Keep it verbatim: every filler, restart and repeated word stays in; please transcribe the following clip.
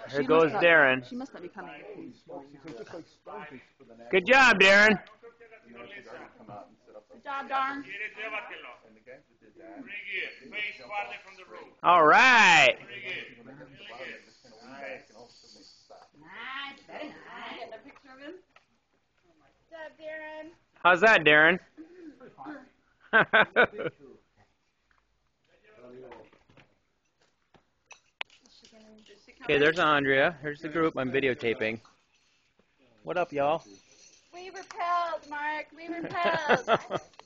Here goes Darren. She must not be coming. Good job, Darren. Good job, Darren. All right. Nice, very nice. Get a picture of him. Good job, Darren. How's that, Darren? Okay, there's Andrea. Here's the group I'm videotaping. What up, y'all? We repelled, Mark. We repelled.